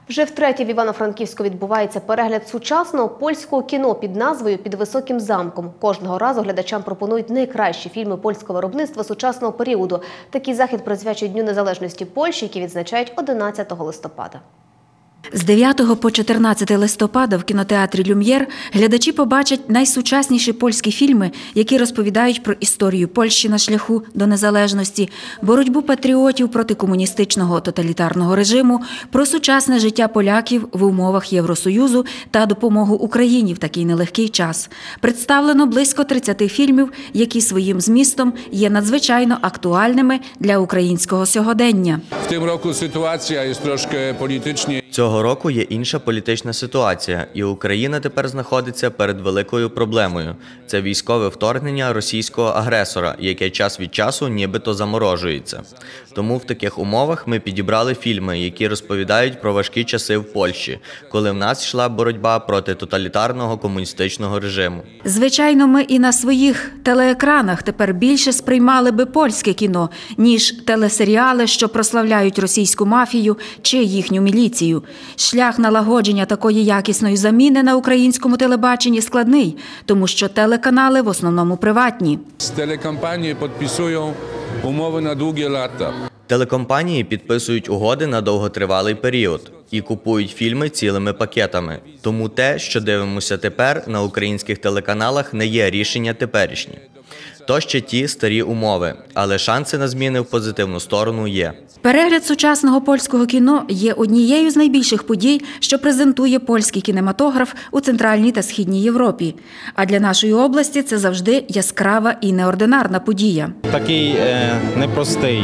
Вже втретє в Івано-Франківську відбувається перегляд сучасного польського кіно під назвою «Під високим замком». Кожного разу глядачам пропонують найкращі фільми польського виробництва сучасного періоду. Такий захід присвячують Дню незалежності Польщі, який відзначають 11 листопада. З 9 по 14 листопада в кінотеатрі «Люм'єр» глядачі побачать найсучасніші польські фільми, які розповідають про історію Польщі на шляху до незалежності, боротьбу патріотів проти комуністичного тоталітарного режиму, про сучасне життя поляків в умовах Євросоюзу та допомогу Україні в такий нелегкий час. Представлено близько 30 фільмів, які своїм змістом є надзвичайно актуальними для українського сьогодення. В цьому році ситуація є трошки політична. Цього року є інша політична ситуація, і Україна тепер знаходиться перед великою проблемою. Це військове вторгнення російського агресора, яке час від часу нібито заморожується. Тому в таких умовах ми підібрали фільми, які розповідають про важкі часи в Польщі, коли в нас йшла боротьба проти тоталітарного комуністичного режиму. Звичайно, ми і на своїх телеекранах тепер більше сприймали би польське кіно, ніж телесеріали, що прославляють російську мафію чи їхню міліцію. Шлях налагодження такої якісної заміни на українському телебаченні складний, тому що телеканали в основному приватні. З телекомпанії підписують умови на довгі літа. Телекомпанії підписують угоди на довготривалий період і купують фільми цілими пакетами. Тому те, що дивимося тепер на українських телеканалах, не є рішення теперішнє. То ще ті старі умови, але шанси на зміни в позитивну сторону є. Перегляд сучасного польського кіно є однією з найбільших подій, що презентує польський кінематограф у Центральній та Східній Європі. А для нашої області це завжди яскрава і неординарна подія. Такий непростий,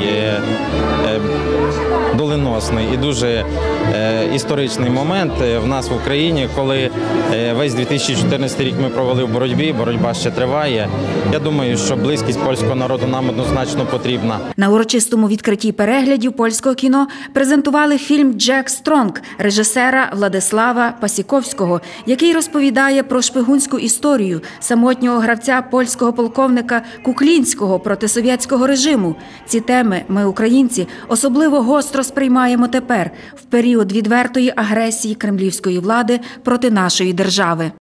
доленосний і дуже історичний момент в нас в Україні, коли весь 2014 рік ми провели в боротьбі, боротьба ще триває. Я думаю, що близькість польського народу нам однозначно потрібна. На урочистому відкритті переглядів польського кіно презентували фільм «Джек Стронг» режисера Владислава Пасіковського, який розповідає про шпигунську історію самотнього гравця польського полковника Куклінського проти совєтського режиму. Ці теми ми, українці, особливо гостро сприймаємо тепер, в період відвертої агресії кремлівської влади проти нашої держави.